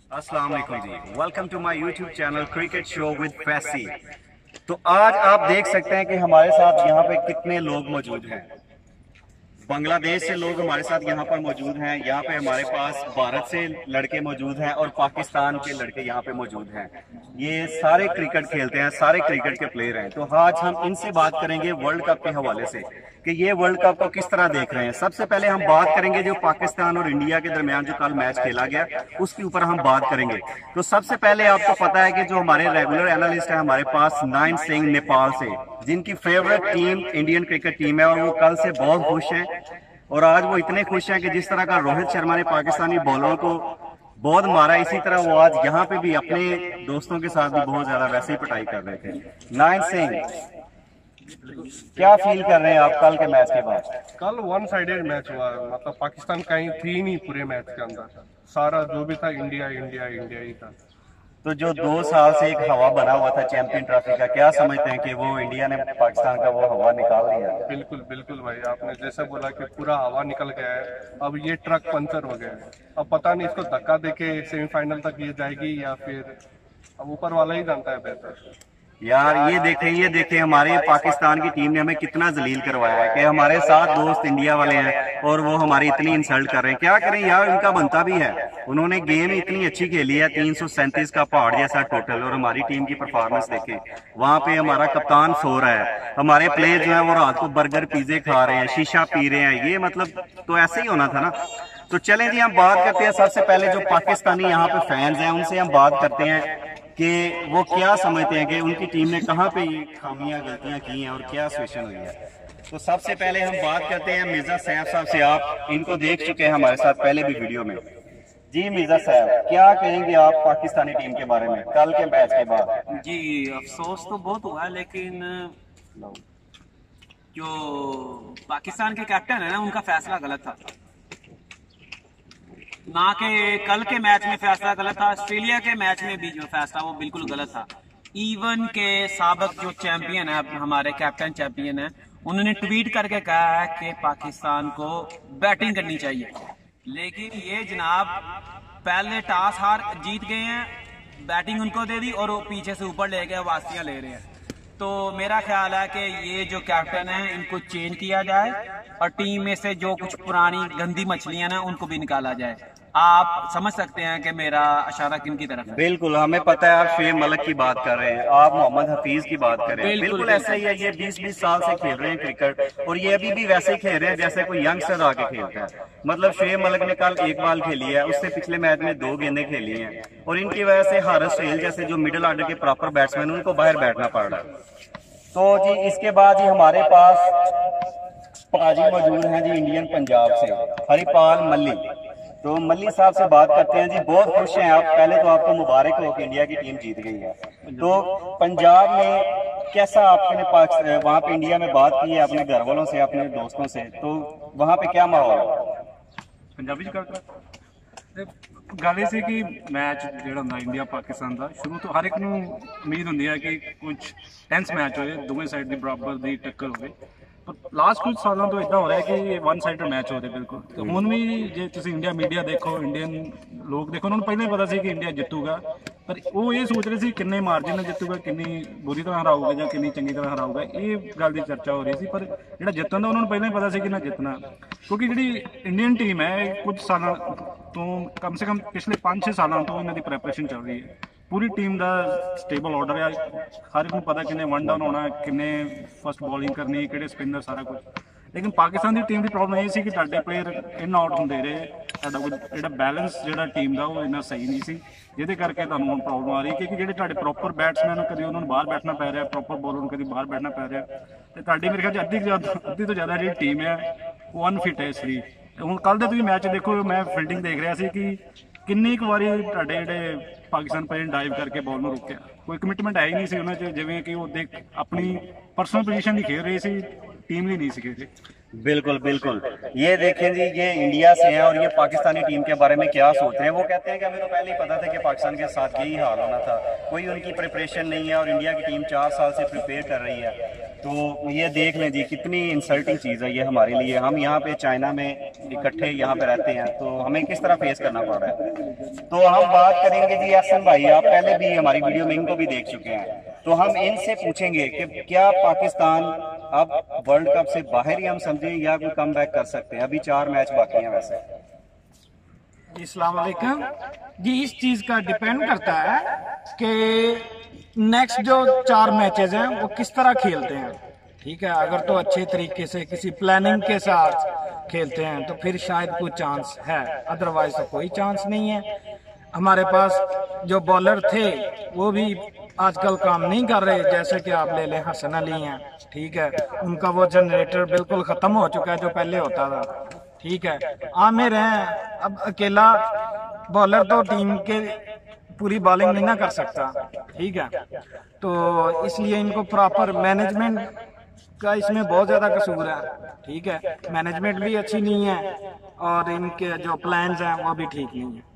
अस्सलाम वालेकुम जी, welcome to my YouTube channel cricket show with Faisi. तो आज आप देख सकते हैं कि हमारे साथ यहाँ पे कितने लोग मौजूद हैं। बांग्लादेश से लोग हमारे साथ यहाँ पर मौजूद हैं। यहाँ पे हमारे पास भारत से लड़के मौजूद हैं और पाकिस्तान के लड़के यहाँ पे मौजूद हैं। ये सारे क्रिकेट खेलते हैं, सारे क्रिकेट के प्लेयर हैं। तो आज हम इनसे बात करेंगे वर्ल्ड कप के हवाले से कि ये वर्ल्ड कप को किस तरह देख रहे हैं। सबसे पहले हम बात करेंगे जो पाकिस्तान और इंडिया के दरमियान जो कल मैच खेला गया उसके ऊपर हम बात करेंगे। तो सबसे पहले आपको पता है कि जो हमारे रेगुलर एनालिस्ट है हमारे पास नाइन सिंह नेपाल से, जिनकी favourite team Indian cricket team है और वो कल से बहुत खुश हैं। और आज वो इतने खुश हैं कि जिस तरह का रोहित शर्मा ने पाकिस्तानी बॉलरों को बहुत मारा, इसी तरह वो आज यहाँ पे भी अपने दोस्तों के साथ भी बहुत ज्यादा वैसे ही पिटाई कर रहे थे। नाइन सिंह, क्या फील कर रहे हैं आप कल के मैच के बाद? कल वन साइडेड मैच हुआ, मतलब पाकिस्तान कहीं थी नहीं पूरे मैच के अंदर। सारा जो भी था इंडिया इंडिया इंडिया ही था। तो जो 2 साल से एक हवा बना हुआ था चैंपियन ट्रॉफी का, क्या समझते हैं कि वो इंडिया ने पाकिस्तान का वो हवा निकाल दिया? बिल्कुल बिल्कुल भाई, आपने जैसे बोला कि पूरा हवा निकल गया है। अब ये ट्रक पंचर हो गया है। अब पता नहीं इसको धक्का देके सेमीफाइनल तक ये जाएगी या फिर अब ऊपर वाला ही जानता है बेहतर। यार ये देखें हमारे पाकिस्तान की टीम ने हमें कितना जलील करवाया है कि हमारे साथ दोस्त इंडिया वाले हैं और वो हमारी इतनी इंसल्ट कर रहे हैं। क्या करें यार, इनका बनता भी है। उन्होंने गेम इतनी अच्छी खेली है, 337 का पहाड़ जैसा टोटल। और हमारी टीम की परफॉर्मेंस देखें, वहां पे हमारा कप्तान सो रहा है, हमारे प्लेयर जो है वो रात को बर्गर पिज्जे खा रहे हैं, शीशा पी रहे हैं। ये मतलब तो ऐसे ही होना था ना। तो चलें जी, हम बात करते हैं सबसे पहले जो पाकिस्तानी यहाँ पे फैंस हैं उनसे हम बात करते हैं कि वो क्या समझते हैं कि उनकी टीम ने कहाँ पे ये खामियां गलतियां की हैं और क्या सिचुएशन हुई है। तो सबसे पहले हम बात करते हैं मिर्जा सैफ साहब से। आप इनको देख चुके हैं हमारे साथ पहले भी वीडियो में। जी मिर्जा साहब, क्या कहेंगे आप पाकिस्तानी टीम के बारे में कल के मैच के बाद? जी अफसोस तो बहुत हुआ, लेकिन जो पाकिस्तान के कैप्टन है ना उनका फैसला गलत था। ना कि कल के मैच में फैसला गलत था, ऑस्ट्रेलिया के मैच में भी जो फैसला वो बिल्कुल गलत था। इवन के साबिक जो चैंपियन है, हमारे कैप्टन चैंपियन है, उन्होंने ट्वीट करके कहा है कि पाकिस्तान को बैटिंग करनी चाहिए। लेकिन ये जनाब पहले टॉस हार जीत गए हैं, बैटिंग उनको दे दी और वो पीछे से ऊपर ले गए, वासियां ले रहे हैं। तो मेरा ख्याल है कि ये जो कैप्टन है इनको चेंज किया जाए और टीम में से जो कुछ पुरानी गंदी मछलियां ना उनको भी निकाला जाए। आप समझ सकते हैं कि मेरा इशारा किन की तरफ है। बिल्कुल, हमें पता है आप शोएब मलिक की बात कर रहे हैं, आप मोहम्मद हफीज की बात कर रहे हैं। बिल्कुल ऐसा ही है। ये 20-20 साल से खेल रहे हैं क्रिकेट और ये अभी भी वैसे ही खेल रहे हैं जैसे कोई यंगस्टर आके खेलता है। मतलब शोएब मलिक ने कल एक बॉल खेली है, उससे पिछले मैच में 2 गेंदें खेली हैं और इनकी वजह से हारिस सोहेल जैसे जो मिडिल ऑर्डर के प्रॉपर बैट्समैन उनको बाहर बैठना पड़ रहा है। तो जी इसके बाद ही हमारे पास पाजी मौजूद हैं जी इंडियन पंजाब से, हरिपाल मलिक। तो मल्ली साहब से बात करते हैं जी। बहुत खुश हैं आप, पहले तो आपको मुबारक हो कि इंडिया की टीम जीत गई है। तो पंजाब में कैसा आपने वहाँ पे इंडिया में बात की है अपने घर वालों से, अपने दोस्तों से, तो वहाँ पे क्या माहौल है? पंजाबी गल ये कि मैच जो इंडिया पाकिस्तान का शुरू तो हर एक उम्मीद होंगी है कि कुछ टेंस मैच हो, दोवें साइड की बराबर की टक्कर हो। पर लास्ट कुछ सालों तो इदा हो रहा है कि वन साइड मैच हो रहे बिल्कुल। तो हुण भी जे तुसीं इंडिया मीडिया देखो, इंडियन लोग देखो, उन्होंने पहले पता सी कि इंडिया जितूगा, पर वो ये सोच रहे थे किन्ने मार्जिन में जितूगा, किन्नी बुरी तरह हराऊगा या किन्नी चंगी तरह हराऊगा। ये गल की चर्चा हो रही थी। पर जो जितन का उन्होंने पहले ही पता सी कि ना जितना, क्योंकि जी इंडियन टीम है कुछ सालों तो कम से कम पिछले 5-6 सालों तो इन्हों की प्रैपरेशन चल रही है। पूरी टीम का स्टेबल ऑर्डर है, हर एक को पता किन्ने वन डाउन होना, किन्ने फस्ट बॉलिंग करनी, किहड़े स्पिनर, सारा कुछ। लेकिन पाकिस्तान की टीम की प्रॉब्लम ये सी कि तुहाडे प्लेयर इन आउट होंदे रहे, तुहाडा कोई जो बैलेंस जो टीम का वो इन्ना सही नहीं सी, जिहदे करके तुहानूं हुण प्रॉब्लम आ रही है। क्योंकि जो तुहाडे प्रॉपर बैट्समैन कभी उन्होंने बाहर बैठना पै रहा, प्रॉपर बॉलर कभी बाहर बैठना पै रहा। तो तुहाडी मेरे ख्याल अद्धी तो ज़्यादा जी टीम है वो अनफिट है। इसलिए हुण कल दे तुसीं मैच देखो, मैं फील्डिंग देख रहा सी कि किन्नी क वारी तुहाडे जिहड़े पाकिस्तान प्लेयर डाइव करके बॉल में रोकिया, कोई कमिटमेंट है ही नहीं सी उन्हां च, जिवें कि वो देख अपनी पर्सनल पोजीशन ही खेल रहे सी, टीम ही नहीं सी खेल रहे। बिल्कुल बिल्कुल, ये देखें जी, ये इंडिया से हैं और ये पाकिस्तानी टीम के बारे में क्या सोच रहे हैं। वो कहते हैं कि हमें तो पहले ही पता था कि पाकिस्तान के साथ यही हाल होना था, कोई उनकी प्रिपरेशन नहीं है और इंडिया की टीम 4 साल से प्रिपेयर कर रही है। तो ये देख लें जी कितनी इंसल्टिंग चीज़ है ये हमारे लिए। हम यहाँ पे चाइना में इकट्ठे यहाँ पे रहते हैं तो हमें किस तरह फेस करना पड़ रहा है। तो हम बात करेंगे जी एहसन भाई, आप पहले भी हमारी वीडियो में इनको भी देख चुके हैं, तो हम इनसे पूछेंगे कि क्या पाकिस्तान अब वर्ल्ड कप से बाहर ही हम समझें या कोई कम बैक कर सकते हैं? अभी 4 मैच बाकी हैं वैसे। जी अस्सलाम वालेकुम जी, इस चीज़ का डिपेंड करता है कि नेक्स्ट जो 4 मैचेस हैं वो किस तरह खेलते हैं। ठीक है, अगर तो अच्छे तरीके से किसी प्लानिंग के साथ खेलते हैं तो फिर शायद कोई चांस है, अदरवाइज तो कोई चांस नहीं है। हमारे पास जो बॉलर थे वो भी आजकल काम नहीं कर रहे, जैसे कि आप ले लें हसन अली हैं, ठीक है, उनका वो जनरेटर बिल्कुल ख़त्म हो चुका है जो पहले होता था। ठीक है, आमिर हैं, अब अकेला बॉलर तो टीम के पूरी बॉलिंग नहीं ना कर सकता। ठीक है, तो इसलिए इनको प्रॉपर मैनेजमेंट का इसमें बहुत ज़्यादा कसूर है। ठीक है, मैनेजमेंट भी अच्छी नहीं है और इनके जो प्लान्स हैं वो भी ठीक नहीं है।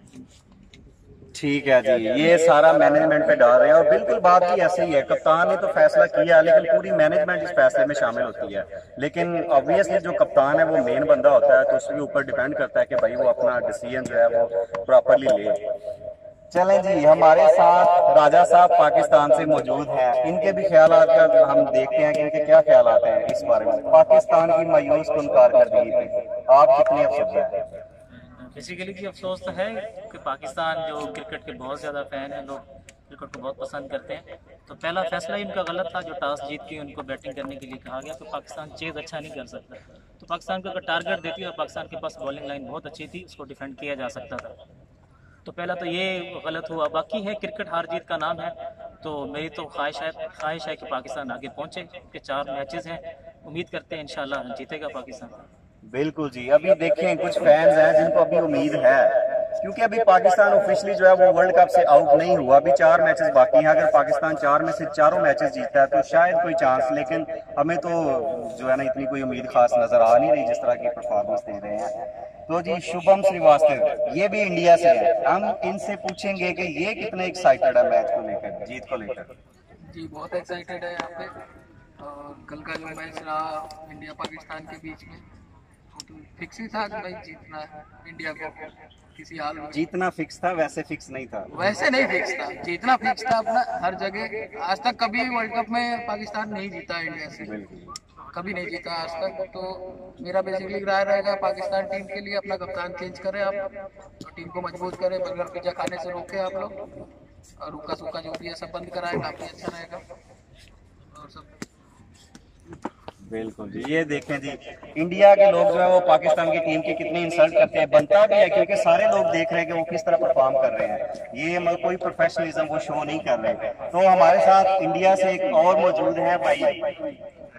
ठीक है जी, ये सारा मैनेजमेंट पे डाल रहे हैं और बिल्कुल बात भी ऐसे ही है। कप्तान ने तो फैसला किया लेकिन पूरी मैनेजमेंट इस फैसले में शामिल होती है। लेकिन ऑब्वियसली जो कप्तान है वो मेन बंदा होता है तो उसके ऊपर डिपेंड करता है कि भाई वो अपना डिसीजन जो है वो प्रॉपरली ले। चलें जी, हमारे साथ राजा साहब पाकिस्तान से मौजूद हैं, इनके भी ख्यालात का हम देखते हैं कि इनके क्या ख्यालात हैं इस बारे में। पाकिस्तान की मायूस कुन कारकर्दगी पे आप कितने अफसोस हैं? बेसिकली जी अफसोस तो है कि पाकिस्तान जो क्रिकेट के बहुत ज़्यादा फ़ैन हैं, लोग क्रिकेट को बहुत पसंद करते हैं, तो पहला फैसला ही उनका गलत था जो टॉस जीत के उनको बैटिंग करने के लिए कहा गया। तो पाकिस्तान चेज़ अच्छा नहीं कर सकता, तो पाकिस्तान को अगर टारगेट देती और पाकिस्तान के पास बॉलिंग लाइन बहुत अच्छी थी, उसको डिफेंड किया जा सकता था। तो पहला तो ये गलत हुआ। बाकी है क्रिकेट हार जीत का नाम है, तो मेरी तो ख्वाहिश है कि पाकिस्तान आगे पहुँचे, कि 4 मैचेस हैं, उम्मीद करते हैं इंशाल्लाह जीतेगा पाकिस्तान। बिल्कुल जी, अभी देखें कुछ फैंस हैं जिनको अभी उम्मीद है, क्योंकि अभी पाकिस्तान ऑफिशियली जो है वो वर्ल्ड कप से आउट नहीं हुआ, अभी 4 मैचेस बाकी हैं। अगर पाकिस्तान 4 में से 4 मैचेस जीतता है तो शायद कोई चांस, लेकिन हमें तो जो है ना इतनी कोई उम्मीद खास नजर आ नहीं रही जिस तरह की परफॉर्मेंस दे रहे हैं। तो जी शुभम श्रीवास्तव ये भी इंडिया से है, हम इनसे पूछेंगे कि ये कितने एक्साइटेड है मैच को लेकर, जीत को लेकर। जी बहुत एक्साइटेड है यहाँ पे। कल का जो मैच रहा इंडिया पाकिस्तान के बीच में तो फिक्स ही था कि भाई जीतना है इंडिया को, किसी हाल में जीतना फिक्स था, वैसे फिक्स नहीं था। वैसे नहीं फिक्स था, जीतना फिक्स था अपना हर जगह। आज तक कभी वर्ल्ड कप में पाकिस्तान नहीं जीता इंडिया से, कभी नहीं जीता आज तक। तो मेरा बेसिकली राय रहेगा पाकिस्तान टीम के लिए अपना कप्तान चेंज करें आप, तो टीम को मजबूत करें, बर्गर पिज्जा खाने से रोके आप लोग, और रुका सूखा जो भी है सब बंद कराए, काफी अच्छा रहेगा। और सब बिल्कुल जी, ये देखें जी इंडिया के लोग जो है वो पाकिस्तान की टीम की कितनी इंसल्ट करते हैं, बनता भी है क्योंकि सारे लोग देख रहे हैं कि वो किस तरह परफॉर्म कर रहे हैं। ये मतलब कोई प्रोफेशनलिज्म वो शो नहीं कर रहे। तो हमारे साथ इंडिया से एक और मौजूद है भाई।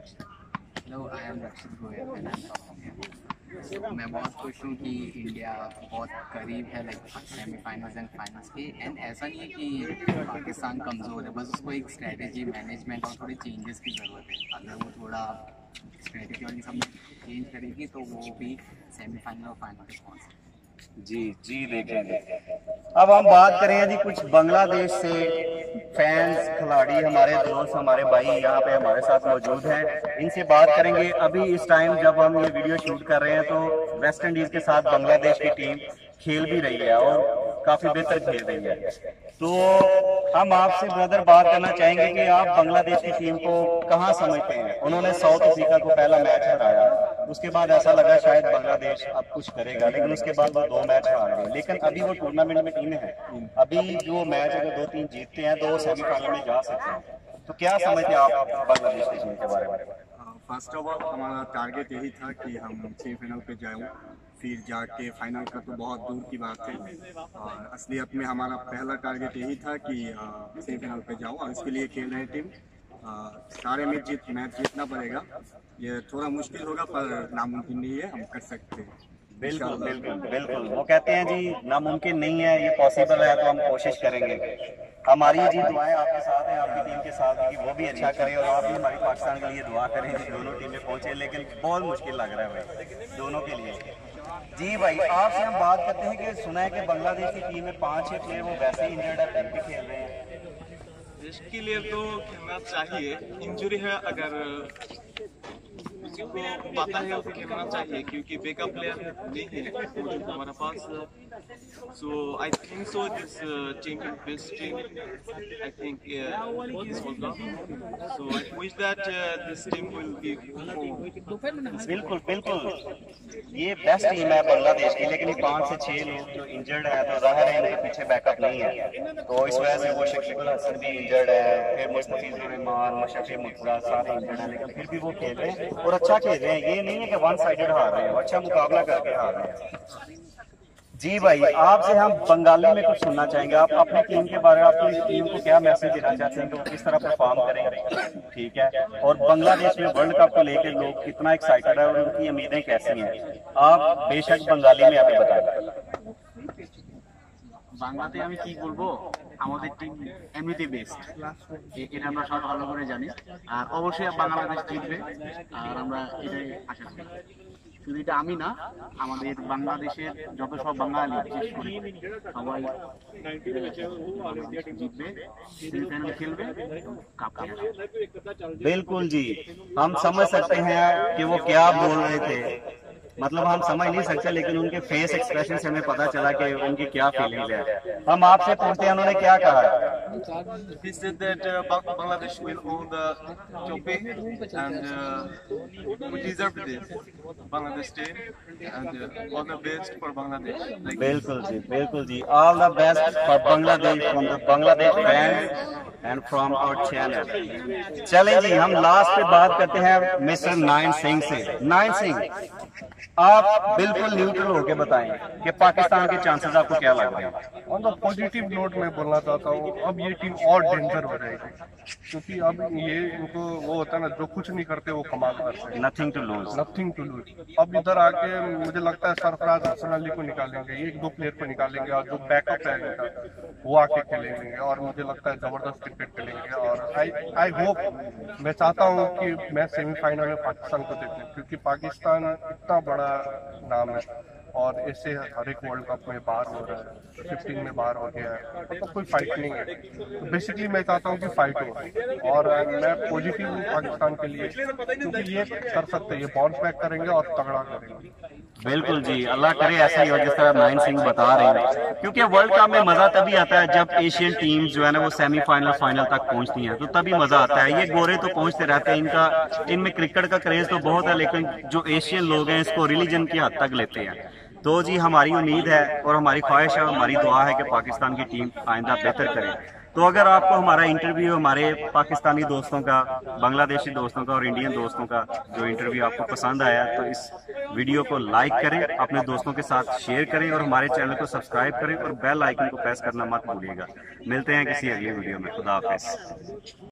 मैं बहुत खुश हूँ कि इंडिया बहुत करीब है लाइक सेमीफाइनल्स एंड फाइनल्स के। एंड ऐसा नहीं है कि पाकिस्तान कमज़ोर है, बस उसको एक स्ट्रेटजी मैनेजमेंट और थोड़े चेंजेस की ज़रूरत है। अगर वो थोड़ा स्ट्रेटजी वाली सब चेंज करेगी तो वो भी सेमीफाइनल और फाइनल तक पहुँच सकती है। जी देखेंगे। अब हम बात करें जी कुछ बांग्लादेश से फैंस, खिलाड़ी, हमारे दोस्त, हमारे भाई यहाँ पे हमारे साथ मौजूद हैं, इनसे बात करेंगे। अभी इस टाइम जब हम ये वीडियो शूट कर रहे हैं तो वेस्ट इंडीज के साथ बांग्लादेश की टीम खेल भी रही है और काफी बेहतर खेल रही है। तो हम आपसे ब्रदर बात करना चाहेंगे कि आप बांग्लादेश की टीम को कहाँ समझते हैं? उन्होंने साउथ अफ्रीका को पहला मैच हराया, उसके बाद ऐसा लगा शायद बांग्लादेश अब कुछ करेगा, लेकिन उसके बाद वो 2 मैच हार गए। लेकिन अभी वो टूर्नामेंट में टीम है, अभी जो मैच अगर 2-3 जीतते हैं तो वो सेमीफाइनल में जा सकते हैं। तो क्या समझते हैं आप बांग्लादेश की टीम के बारे में? फर्स्ट ऑफ ऑल हमारा टारगेट यही था कि हम सेमीफाइनल पे जाएं, फिर जाके फाइनल का तो बहुत दूर की बात है। और असलियत में हमारा पहला टारगेट यही था कि सेमीफाइनल पे जाऊं, और इसके लिए खेल रहे टीम सारे मैच जीतना पड़ेगा। ये थोड़ा मुश्किल होगा पर नामुमकिन नहीं है, हम कर सकते हैं। बिल्कुल वो कहते हैं जी नामुमकिन नहीं है, ये पॉसिबल है, तो हम कोशिश करेंगे। हमारी जी दुआएं आपके साथ हैं, आपकी टीम के साथ कि वो भी अच्छा करे, और आप भी हमारी पाकिस्तान के लिए दुआ करें कि दोनों टीमें पहुंचे। लेकिन बहुत मुश्किल लग रहा है भाई दोनों के लिए। जी भाई आपसे हम बात करते हैं कि सुना है कि बांग्लादेश की टीम में 5-6 प्लेयर वो वैसे ही इंजर्ड है, फिर भी खेल रहे हैं। देश के लिए तो खेलना चाहिए। इंजरी है अगर किसी को पता है तो खेलना चाहिए, क्योंकि बैकअप प्लेयर नहीं है हमारे पास। So I think so this team is best team I think this world cup. So I wish that this team will be. बिल्कुल बिल्कुल, ये बेस्ट टीम है बांग्लादेश की, लेकिन 5 से 6 लोग जो इंजर्ड है तो जाहिर है इनके पीछे बैकअप नहीं है, तो इस वजह से वो शकीबुल हसन भी इंजर्ड है, फिर मुस्तफिजुर रहमान, मुशर्रफ मुर्तजा सारे इंजर्ड हैं, लेकिन फिर भी वो खेल रहे हैं और अच्छा खेल रहे हैं। ये नहीं है कि वन साइडेड हार रहे हैं, अच्छा मुकाबला करके हार रहे हैं। जी भाई, आपसे हम बंगाली में कुछ सुनना चाहेंगे। आप अपनी टीम के बारे में, अपनी टीम को क्या मैसेज देना चाहते हैं कि वो किस तरह परफॉर्म करेंगे, ठीक है, और बांग्लादेश में वर्ल्ड कप को लेकर लोग कितना एक्साइटेड है और उनकी उम्मीदें कैसी हैं, आप बेशक बंगाली में हमें बताएं। বাংলাতে আমি কি বলবো, আমাদের টিম এমনিতেই বেস্ট, এটা আমরা সব ভালো করে জানি। আর অবশ্যই বাংলাদেশ জিতবে, আর আমরা এটাই আশা করি। শুধু এটা আমি না, আমাদের বাংলাদেশের যত সব বাঙালি বিশেষ করে সবাই জিতবে, সেমিফাইনাল খেলবে, কাপ খেলবে। बिल्कुल जी, हम समझ सकते हैं कि वो क्या बोल रहे थे, मतलब हम समझ नहीं सकते, लेकिन उनके फेस एक्सप्रेशन से हमें पता चला कि उनकी क्या फीलिंग्स है। हम आपसे पूछते हैं उन्होंने क्या कहा। He said that Bangladesh will own the trophy and we deserve this, Bangladesh team, and all the best for Bangladesh. बिल्कुल जी, all the best for Bangladesh from the Bangladesh fans and from our channel। चलें जी, हम last पे बात करते हैं mister nine Singh से। Nine Singh, आप बिल्कुल न्यूट्रल होके बताएं कि पाकिस्तान के चांसेस आपको क्या लग रहे हैं। ऑन द पॉजिटिव नोट में बोलना चाहता हूँ, अब ये टीम और डेंजर हो जाएगी, क्योंकि अब ये इनको वो होता है ना, जो कुछ नहीं करते वो कमाल करते हैं। Nothing to lose. अब इधर आके मुझे लगता है सरफराज अहमद को निकालेंगे, 1-2 प्लेयर को निकालेंगे, और जो बैकअप है इनका वो आके खेलेंगे, और मुझे लगता है जबरदस्त क्रिकेट खेलेंगे। और आई होप, मैं चाहता हूँ कि मैं सेमीफाइनल में पाकिस्तान को देखूं, क्योंकि पाकिस्तान इतना बड़ा नाम है और ऐसे हर एक वर्ल्ड कप में बाहर हो रहा है, 15 में बाहर हो गया है, तो कोई फाइट नहीं है। तो बेसिकली मैं चाहता हूँ कि फाइट हो, और मैं पॉजिटिव हूँ पाकिस्तान के लिए, क्योंकि ये कर सकते हैं, ये बाउंस बैक करेंगे और तगड़ा करेंगे। बिल्कुल जी, अल्लाह करे ऐसा ही हो जिस तरह नाइन सिंह बता रहे हैं, क्योंकि वर्ल्ड कप में मजा तभी आता है जब एशियन टीम्स जो है ना वो सेमीफाइनल फाइनल तक पहुंचती हैं, तो तभी मजा आता है। ये गोरे तो पहुंचते रहते हैं, इनमें क्रिकेट का क्रेज तो बहुत है, लेकिन जो एशियन लोग हैं इसको रिलीजन की हद तक लेते हैं। तो जी, हमारी उम्मीद है और हमारी ख्वाहिश है, हमारी दुआ है कि पाकिस्तान की टीम आइंदा बेहतर करे। तो अगर आपको हमारा इंटरव्यू, हमारे पाकिस्तानी दोस्तों का, बांग्लादेशी दोस्तों का और इंडियन दोस्तों का जो इंटरव्यू आपको पसंद आया, तो इस वीडियो को लाइक करें, अपने दोस्तों के साथ शेयर करें और हमारे चैनल को सब्सक्राइब करें और बेल आइकन को प्रेस करना मत भूलिएगा। मिलते हैं किसी अगली वीडियो में। खुदा हाफिज।